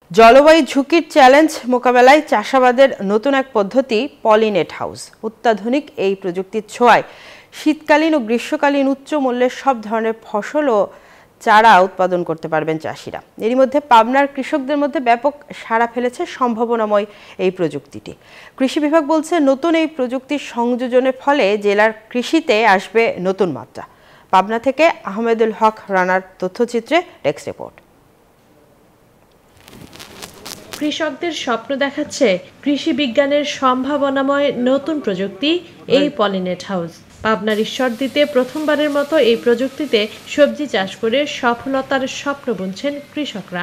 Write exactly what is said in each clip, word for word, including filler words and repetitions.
জলবায়ু ঝুঁকির চ্যালেঞ্জ মোকাবেলায় চাষাবাদের নতুন এক পদ্ধতি পলিনেট হাউস। অত্যাধুনিক এই প্রযুক্তির ছোঁয়ায় শীতকালীন ও গ্রীষ্মকালীন উচ্চ মূল্যের সব ধরনের ফসল ও চারা উৎপাদন করতে পারবেন চাষিরা। এরই মধ্যে পাবনার কৃষকদের মধ্যে ব্যাপক সাড়া ফেলেছে সম্ভাবনাময় এই প্রযুক্তিটি। কৃষি বিভাগ বলছে, নতুন এই প্রযুক্তির সংযোজনের ফলে জেলার কৃষিতে আসবে নতুন মাত্রা। পাবনা থেকে আহমেদুল হক রানার তথ্যচিত্রে ডেস্ক রিপোর্ট। কৃষকদের স্বপ্ন দেখাচ্ছে কৃষি বিজ্ঞানের সম্ভাবনাময় নতুন প্রযুক্তি এই পলিনেট হাউস। পাবনার ঈশ্বরদীতে প্রথমবারের মতো এই প্রযুক্তিতে সবজি চাষ করে সফলতার স্বপ্ন বুনছেন কৃষকরা।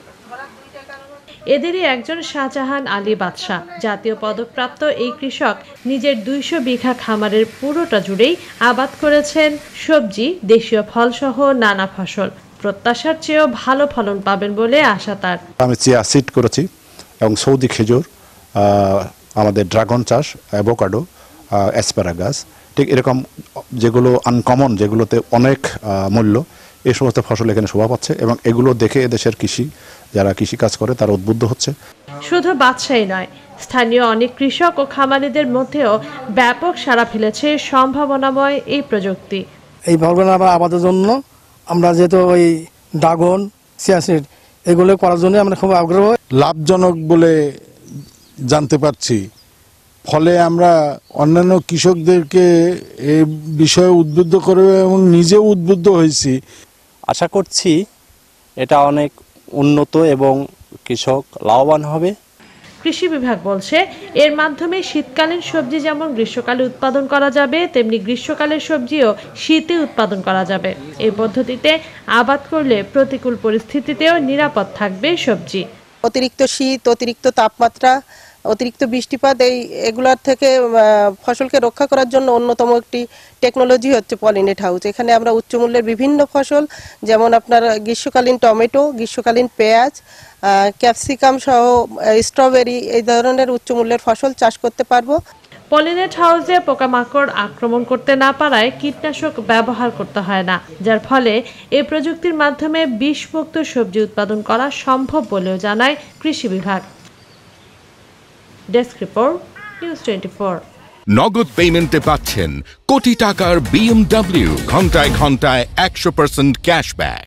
এদেরই একজন শাহজাহান আলী বাদশাহ। জাতীয় পদকপ্রাপ্ত এই কৃষক নিজের দুইশো বিঘা খামারের পুরোটা জুড়েই আবাদ করেছেন সবজি, দেশীয় ফলসহ নানা ফসল। প্রত্যাশার চেয়েও ভালো ফলন পাবেন বলে আশা তার। আমি চিয়া সিড করেছি এবং সৌদি খেজুর, আমাদের ড্রাগন চাষ, অ্যাভোকাডো, অ্যাসপারাগাস, ঠিক এরকম যেগুলো আনকমন, যেগুলোতে অনেক মূল্য, এই সমস্ত ফসল এখানে শোভা পাচ্ছে এবং এগুলো দেখে এদেশের কৃষি যারা কৃষি কাজ করে তারা উদ্বুদ্ধ হচ্ছে। শুধু বাদশাহী নয়, স্থানীয় অনেক কৃষক ও খামারিদের মধ্যেও ব্যাপক সাড়া ফেলেছে সম্ভাবনাময় এই প্রযুক্তি। এই ফলগুলো আমাদের জন্য, আমরা যেহেতু ওই ড্রাগন, চিয়া সিড এগুলো করার জন্য আমরা খুব আগ্রহ। লাভজনক বলে জানতে পারছি, ফলে আমরা অন্যান্য কৃষকদেরকে এই বিষয়ে উদ্বুদ্ধ করবে এবং নিজেও উদ্বুদ্ধ হয়েছি। আশা করছি এটা অনেক উন্নত এবং কৃষক লাভবান হবে। কৃষি বিভাগ বলছে, এর মাধ্যমে শীতকালীন সবজি যেমন গ্রীষ্মকালে উৎপাদন করা যাবে, তেমনি গ্রীষ্মকালের সবজিও শীতে উৎপাদন করা যাবে। এই পদ্ধতিতে আবাদ করলে প্রতিকূল পরিস্থিতিতেও নিরাপদ থাকবে সবজি। অতিরিক্ত শীত, অতিরিক্ত তাপমাত্রা, অতিরিক্ত বৃষ্টিপাত এই এগুলোর থেকে ফসলকে রক্ষা করার জন্য অন্যতম একটি টেকনোলজি হচ্ছে পলিনেট হাউস। এখানে আমরা উচ্চমূল্যের বিভিন্ন ফসল, যেমন আপনার গ্রীষ্মকালীন টমেটো, গ্রীষ্মকালীন পেঁয়াজ, ক্যাপসিকাম সহ স্ট্রবেরি, এই ধরনের উচ্চমূল্যের ফসল চাষ করতে পারবো। পলিনেট হাউসে পোকামাকড় আক্রমণ করতে না পারায় কীটনাশক ব্যবহার করতে হয় না, যার ফলে এই প্রযুক্তির মাধ্যমে বিষমুক্ত সবজি উৎপাদন করা সম্ভব বলেও জানায় কৃষি বিভাগ। Desk report, news twenty four. Nagad পেমেন্টে পাচ্ছেন কোটি টাকার বিএমডব্লিউ, ঘন্টায় ঘন্টায় একশো পার্সেন্ট ক্যাশব্যাক।